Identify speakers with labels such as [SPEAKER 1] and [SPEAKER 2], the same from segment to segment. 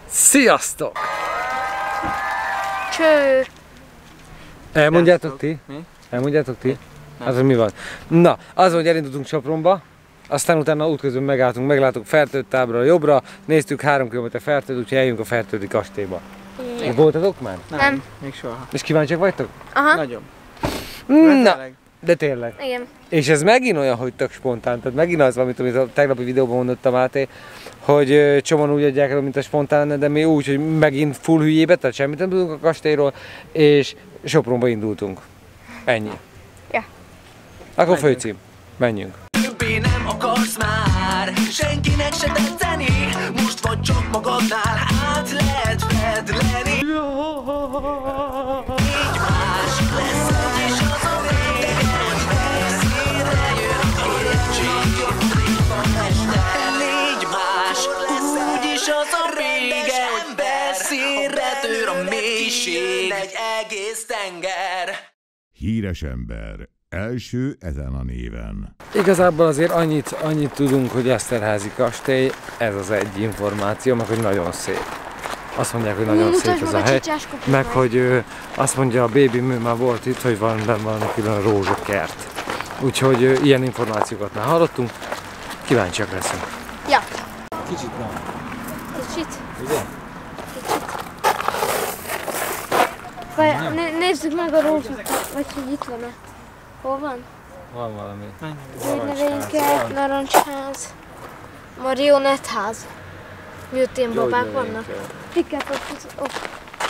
[SPEAKER 1] Sziasztok!
[SPEAKER 2] Cső!
[SPEAKER 1] Elmondjátok ti?
[SPEAKER 3] Mi?
[SPEAKER 1] Elmondjátok ti? Az, hogy mi van? Na, az, hogy elindultunk Sopronba, aztán utána útközben megálltunk, meglátunk Fertőd tábra jobbra, néztük 3 km Fertőd, úgyhogy eljünk a Fertődi kastélyba.
[SPEAKER 2] Igen.
[SPEAKER 1] Voltatok már?
[SPEAKER 2] Nem.
[SPEAKER 3] Még soha.
[SPEAKER 1] És kíváncsiak vagytok?
[SPEAKER 2] Aha.
[SPEAKER 3] Nagyon.
[SPEAKER 1] Na, de tényleg.
[SPEAKER 2] Igen.
[SPEAKER 1] És ez megint olyan, hogy tök spontán, tehát megint az, amit a tegnapi videóban mondott a Máté, hogy csomóan úgy adják el, mint a spontán lenne, de mi úgy, hogy megint full hülyébe, tehát semmit nem tudunk a kastélyról, és Sopronba indultunk. Ennyi.
[SPEAKER 2] Ja.
[SPEAKER 1] Akkor főcím. Menjünk.
[SPEAKER 4] Többé nem akarsz már senkinek se tetszeni, most vagy csak magadnál át lehet fedleni. Így más lesz, és az a vége, hogy messzire jön a értség, a mester. Légy más, úgyis az a vége, hogy messzire tör a mélység, egy egész tenger.
[SPEAKER 5] Híres ember. Első ezen a néven.
[SPEAKER 1] Igazából azért annyit tudunk, hogy Eszterházy kastély, ez az egy információ, meg hogy nagyon szép. Azt mondják, hogy nagyon szép ez a hely, meg hogy azt mondja a Baby Mű már volt itt, hogy van benne valami külön rózsakert. Úgyhogy ilyen információkat már hallottunk, kíváncsiak leszünk.
[SPEAKER 2] Ja.
[SPEAKER 1] Kicsit nem.
[SPEAKER 2] Kicsit.
[SPEAKER 1] Ugye?
[SPEAKER 2] Nézzük meg a rózsokat, vagy hogy itt van-e. Hol van?
[SPEAKER 1] Van valami.
[SPEAKER 2] Növénykert, narancsház, marionettház. Miért ilyen babák vannak? Piket ott.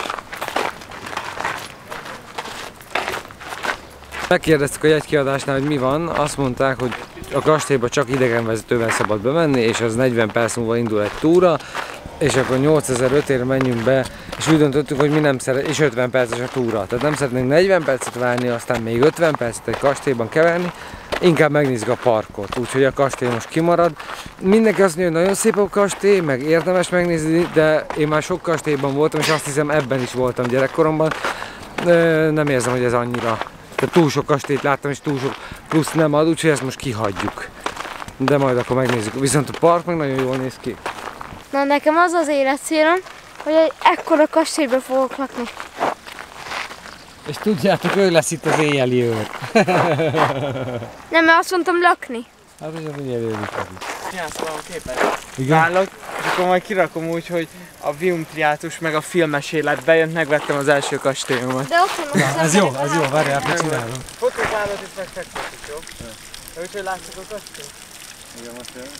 [SPEAKER 1] Megkérdeztük a jegykiadásnál, hogy mi van, azt mondták, hogy a kastélyba csak idegenvezetővel szabad bemenni, és az 40 perc múlva indul egy túra, és akkor 8005-ére menjünk be, és úgy döntöttük, hogy mi nem szeretnénk, és 50 perces a túra, tehát nem szeretnénk 40 percet várni, aztán még 50 percet egy kastélyban keverni, inkább megnézzük a parkot, úgyhogy a kastély most kimarad. Mindenki azt mondja, hogy nagyon szép a kastély, meg érdemes megnézni, de én már sok kastélyban voltam, és azt hiszem ebben is voltam gyerekkoromban, nem érzem, hogy ez annyira. Tehát túl sok kastélyt láttam, és túl sok plusz nem ad, úgyhogy ezt most kihagyjuk. De majd akkor megnézzük. Viszont a park meg nagyon jól néz ki.
[SPEAKER 2] Na nekem az az életcélom, hogy egy ekkora kastélyba fogok lakni.
[SPEAKER 1] És tudjátok, ő lesz itt az éjjeli őr.
[SPEAKER 2] Nem, mert azt mondtam lakni.
[SPEAKER 1] Hát ugye elődik az is.
[SPEAKER 3] Csinálsz valami képet?
[SPEAKER 1] Igen?
[SPEAKER 3] Állok, és akkor majd kirakom úgy, hogy a Viumtriátus meg a filmes élet bejön, megvettem az első kastélyomat.
[SPEAKER 2] De ott van az
[SPEAKER 1] Ez jó, várjál, hogy csinálom.
[SPEAKER 3] Fotózálod és megfektetjük, jó? De úgyhogy látszik a kastély?
[SPEAKER 1] Igen, most jön.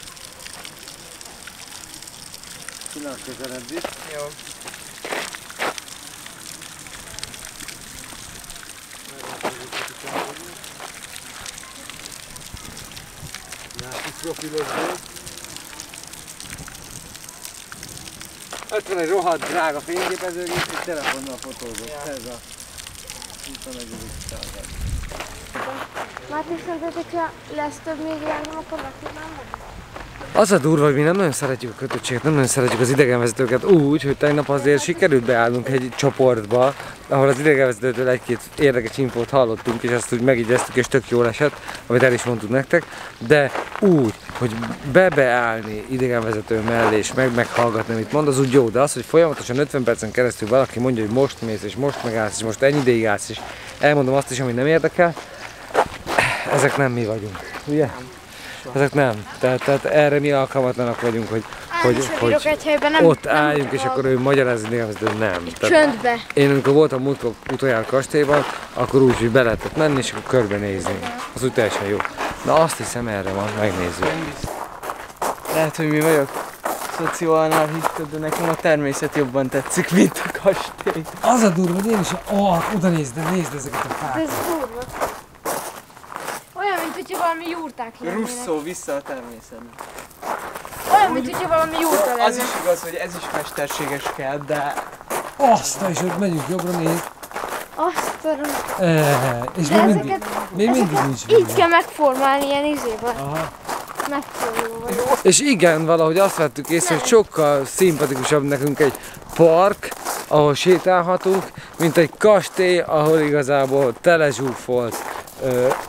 [SPEAKER 1] Csinálok közelebb is.
[SPEAKER 3] Jó.
[SPEAKER 1] Ott van egy rohadt drága fényképezőgép, és telefonnal fotózok. Ja. Ez a 21. század.
[SPEAKER 2] Máté, szerinted, hogyha lesz több médiánom, akkor megkívánom?
[SPEAKER 1] Az a durva, hogy mi nem nagyon szeretjük a kötöttséget, nem nagyon szeretjük az idegenvezetőket úgy, hogy tegnap azért sikerült beállnunk egy csoportba, ahol az idegenvezetőtől egy-két érdekes infót hallottunk, és azt úgy megigyeztük, és tök jól esett, amit el is mondtuk nektek, de úgy, hogy beállni idegenvezető mellé, és meghallgatni, amit mond, az úgy jó, de az, hogy folyamatosan 50 percen keresztül valaki mondja, hogy most mész, és most megállsz, és most ennyi ideig állsz, és elmondom azt is, ami nem érdekel, ezek nem mi vagyunk, ugye? Ezek nem. Tehát erre mi alkalmatlanak vagyunk, hogy
[SPEAKER 2] egy helyben, nem,
[SPEAKER 1] ott álljunk, és akkor ő magyarázni nézd, nem.
[SPEAKER 2] Csöndbe.
[SPEAKER 1] Én amikor voltam múltkor utoljára kastélyban, akkor úgy, hogy be lehetett menni, és akkor körbenézni. Az úgy teljesen jó. Na azt hiszem, erre van, megnézzük.
[SPEAKER 3] Lehet, hogy mi vagyok szocioanalista, de nekem a természet jobban tetszik, mint a kastély.
[SPEAKER 1] Az a durva, hogy én is oda nézd ezeket a fákat.
[SPEAKER 2] Ez durva. Olyan, mint hogyha valami jurták lennének.
[SPEAKER 3] Russzó vissza a természetbe.
[SPEAKER 2] Olyan, mint hogyha valami jurta lenne.
[SPEAKER 3] Az is igaz, hogy ez is mesterséges kell, de...
[SPEAKER 1] Azt, és ott megyünk jobbra, nézd.
[SPEAKER 2] Azt tudom.
[SPEAKER 1] És még mindig nincs.
[SPEAKER 2] Így kell megformálni ilyen izével.
[SPEAKER 1] Aha.
[SPEAKER 2] Megformálva.
[SPEAKER 1] És igen, valahogy azt vettük észre, hogy sokkal szimpatikusabb nekünk egy park, ahol sétálhatunk, mint egy kastély, ahol igazából telezsúfolt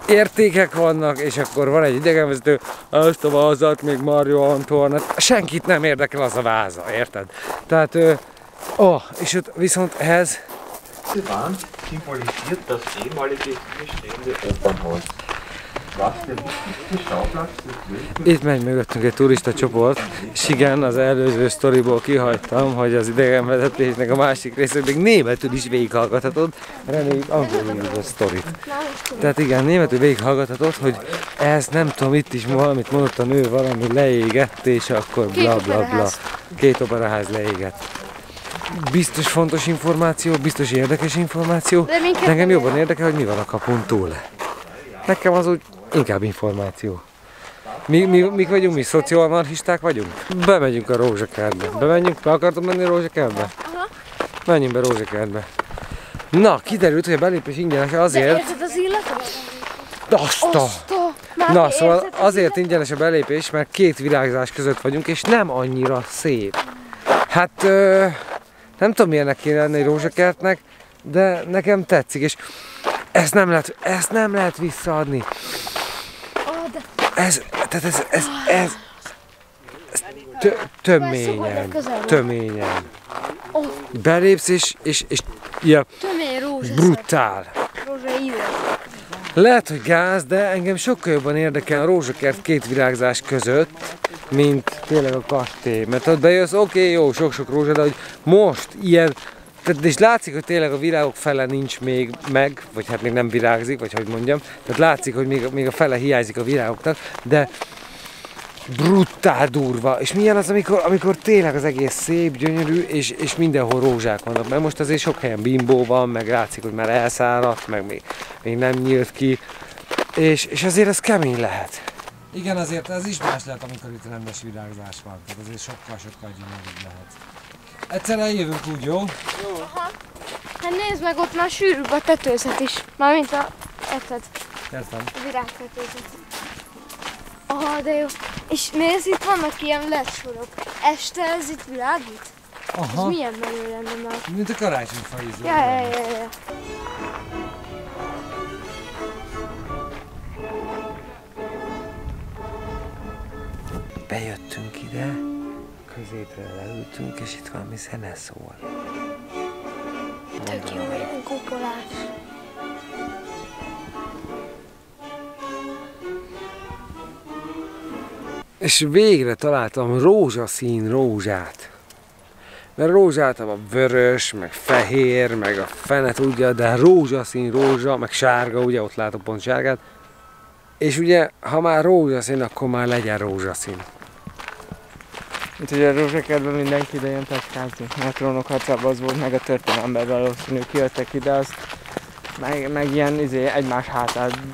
[SPEAKER 1] értékek vannak, és akkor van egy idegenvezető, ezt a vázat még Mario Antoinette, senkit nem érdekel az a váza, érted? Tehát, és ott viszont ehhez
[SPEAKER 6] Bahn symbolisiert das ehemalige bestehende Opernhaus. Was der wichtigste Schauplatz des 12.
[SPEAKER 1] Itt megy mögöttünk egy turista csoport, és igen, az előző sztoriból kihagytam, hogy az idegenvezetésnek a másik részét még németül is végighallgathatod, reméljük angolul a sztorit. Tehát igen, németül végighallgathatod, hogy ez nem tudom, itt is valamit mondott a nő, valami leégett, és akkor bla bla bla. 2 operaház leégett. Biztos fontos információ, biztos érdekes információ, de engem jobban érdekel, hogy mi van a kapun túl. Nekem az úgy inkább információ. Mik vagyunk, mi szocialanarchisták vagyunk? Bemegyünk a rózsakertbe. Bemenjünk? Be akartam menni a rózsakertbe?
[SPEAKER 2] Aha.
[SPEAKER 1] Menjünk be rózsakertbe. Na, kiderült, hogy a belépés ingyenes azért...
[SPEAKER 2] De érzed az illatot?
[SPEAKER 1] Na, szóval azért ingyenes a belépés, mert 2 virágzás között vagyunk, és nem annyira szép. Hát, nem tudom milyennek kéne lenni egy rózsakertnek, de nekem tetszik, és ezt nem lehet visszaadni. Ez töményen. Belépsz és ja, brutál. Lehet, hogy gáz, de engem sokkal jobban érdekel a rózsakert 2 virágzás között, mint tényleg a kastély. Mert ott bejössz, oké, jó, sok-sok rózsa, de hogy most ilyen, tehát és látszik, hogy tényleg a virágok fele nincs még meg, vagy hát még nem virágzik, vagy hogy mondjam. Tehát látszik, hogy még a fele hiányzik a virágoknak, de brutál durva. És milyen az, amikor tényleg az egész szép, gyönyörű, és mindenhol rózsák vannak. Mert most azért sok helyen bimbó van, meg látszik, hogy már elszáradt, meg még nem nyílt ki. És azért ez kemény lehet. Igen, azért ez is más lehet, amikor itt rendes virágzás van. Tehát azért sokkal gyönyörűbb lehet. Egyszer eljövünk úgy, jó?
[SPEAKER 2] Jó. Aha. Hát nézd meg, ott már sűrűbb a tetőzet is. Mármint a
[SPEAKER 1] Értem.
[SPEAKER 2] virágtetőzet. Aha, de jó. És nézd, itt vannak ilyen LED-sorok. Este ez itt világít?
[SPEAKER 1] Aha.
[SPEAKER 2] Ez milyen menő lenne már?
[SPEAKER 1] Mint a karácsonyfa ízlő.
[SPEAKER 2] Ja.
[SPEAKER 1] Bejöttünk ide, középre leültünk, és itt valami zene szól.
[SPEAKER 2] Tök jó, ilyen kupolás.
[SPEAKER 1] És végre találtam rózsaszín rózsát. Mert rózsa általában vörös, meg fehér, meg a fene tudja, de rózsaszín rózsa, meg sárga, ugye ott látok pont sárgát. És ugye, ha már rózsaszín, akkor már legyen rózsaszín.
[SPEAKER 3] Mint hogy a rózsakertben mindenki ide jön tacskázni. A Trónok harcában az volt, meg a történelemben valószínű kijöttek ide, azt meg ilyen egymás hátán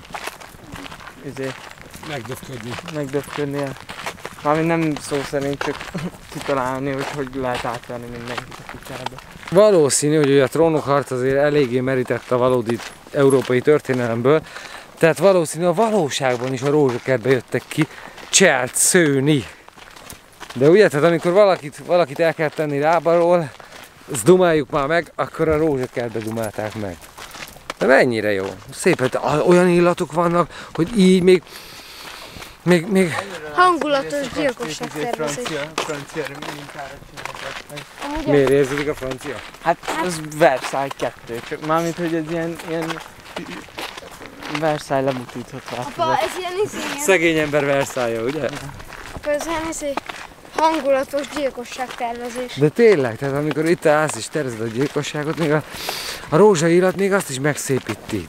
[SPEAKER 3] megdöfködni. Mármint nem szó szerint, csak kitalálni, hogy lehet átvenni mindenkit a kutyába.
[SPEAKER 1] Valószínű, hogy a Trónok harc azért eléggé merített a valódi európai történelemből, tehát valószínű a valóságban is a rózsakertbe jöttek ki cselt szőni. De ugye, tehát amikor valakit el kell tenni lábalól, azt dumáljuk már meg, akkor a rózsakertbe dumálták meg. De mennyire jó. Szépen, olyan illatok vannak, hogy így még
[SPEAKER 2] hangulatos gyilkosság tervezés.
[SPEAKER 3] Francia mintára csináltak.
[SPEAKER 1] Miért érződik a francia?
[SPEAKER 3] Hát ez Versailles 2, csak mármint, hogy ez ilyen Versailles lebutított
[SPEAKER 2] Apa,
[SPEAKER 3] változat.
[SPEAKER 2] ez ilyen
[SPEAKER 1] Szegény ember Versailles, ugye?
[SPEAKER 2] Apa, ez ilyen hangulatos gyilkosság tervezés.
[SPEAKER 1] De tényleg, tehát amikor itt állsz és tervezed a gyilkosságot, még a rózsai illat még azt is megszépíti.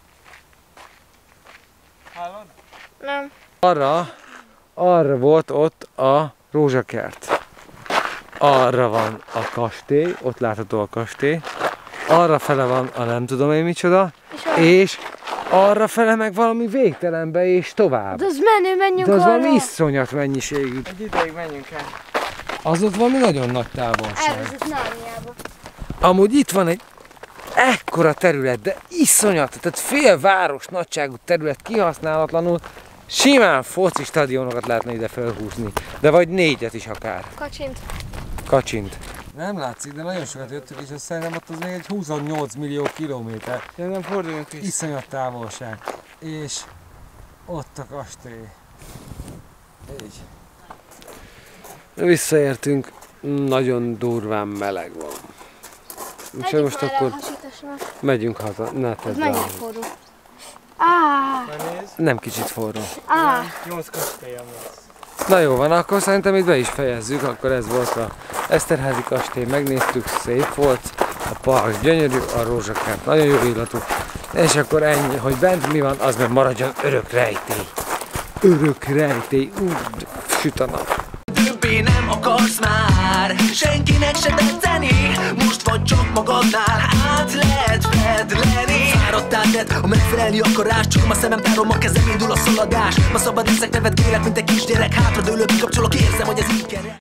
[SPEAKER 3] Hallod?
[SPEAKER 2] Nem.
[SPEAKER 1] Arra volt ott a rózsakert. Arra van a kastély, ott látható a kastély. Arra fele van a nem tudom én micsoda. És arra fele meg valami végtelenbe és tovább.
[SPEAKER 2] De az menjünk
[SPEAKER 1] De az
[SPEAKER 2] arra.
[SPEAKER 1] valami iszonyat mennyiségű.
[SPEAKER 3] Egy ideig menjünk el.
[SPEAKER 1] Az ott valami nagyon nagy távolság.
[SPEAKER 2] Elvezet Nárniába.
[SPEAKER 1] Amúgy itt van egy ekkora terület, de iszonyat, tehát fél város nagyságú terület kihasználatlanul, simán foci stadionokat lehetne ide felhúzni, de vagy 4-et is akár. Kacsint. Nem látszik, de nagyon sokat jöttük, és azt szerintem ott az még egy 28 millió kilométer.
[SPEAKER 3] De nem forduljunk vissza.
[SPEAKER 1] Iszonyat távolság. És Ott a kastély. Így. Visszaértünk, nagyon durván meleg van. És most akkor megyünk haza. Ne tedd rá.
[SPEAKER 2] Mennyire forró.
[SPEAKER 1] Nem kicsit forró.
[SPEAKER 3] 8 kastélyom lesz.
[SPEAKER 1] Na jó van, akkor szerintem itt be is fejezzük. Akkor ez volt a Eszterházy kastély. Megnéztük, szép volt. A park gyönyörű, a rózsakert nagyon jó illatú. És akkor ennyi, hogy bent mi van, az meg maradjon örök rejtély. Örök rejtély. Süt a nap.
[SPEAKER 4] Többé nem akarsz már senkinek se tetszeni. Most vagy csak magadnál át lehet fedleni. Fáradtál tett a megfelelni akarás. Csukom a szemem, tárom a kezem, indul a szaladás. Ma szabad eszek, nevet kérek, mint egy kisgyerek. Hátradőlök, kikapcsolok, érzem, hogy ez így kell.